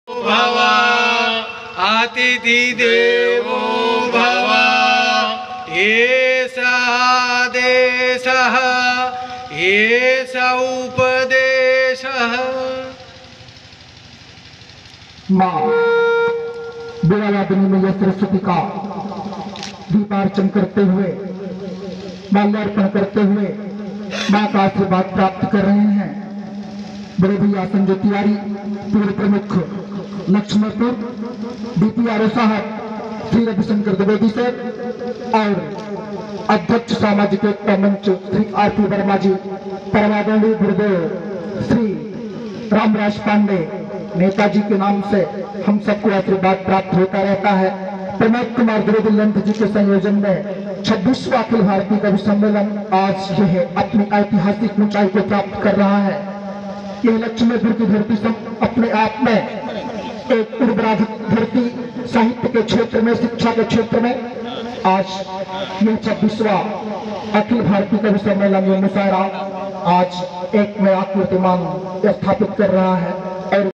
भव अतिथि देवो भव एष आदेशः एष उपदेशः। माँ विवाहादिनी में यह सरस्वती का दीपार्चन करते हुए माल्यार्पण करते हुए माँ का आशीर्वाद प्राप्त कर रहे हैं। बड़े भैया संजय तिवारी, पूर्व प्रमुख लक्ष्मणपुर, DPRO साहब श्री रविशंकर द्विवेदी सर और अध्यक्ष सामाजिक एकता मंच श्री RP वर्मा जी, परमादरणीय गुरुदेव श्री रामराज पांडे नेताजी के नाम से हम सबको आशीर्वाद प्राप्त होता रहता है। प्रमोद कुमार द्विवेदी जी के संयोजन में 26वां अखिल भारतीय कवि सम्मेलन आज यह अपनी ऐतिहासिक ऊंचाई को प्राप्त कर रहा है। यह लक्ष्मीपुर की धरती सब अपने आप में एक उर्वरा धरती, साहित्य के क्षेत्र में, शिक्षा के क्षेत्र में आज यह 26वां अखिल भारतीय कवि सम्मेलन, यह मुशायरा आज एक नया कीर्तिमान स्थापित कर रहा है। और